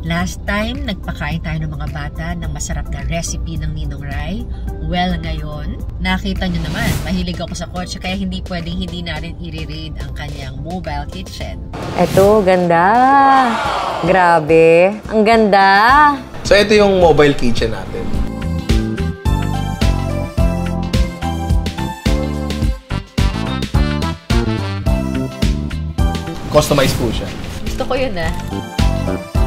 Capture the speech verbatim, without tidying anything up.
Last time, nagpakain tayo ng mga bata ng masarap na recipe ng Ninong Rai. Well, ngayon, nakita nyo naman, mahilig ako sa kotse kaya hindi pwedeng hindi natin i-raid ang kanyang mobile kitchen. Eto, ganda. Grabe, ang ganda. So, ito yung mobile kitchen natin. Customized po siya. Gusto ko yun ah.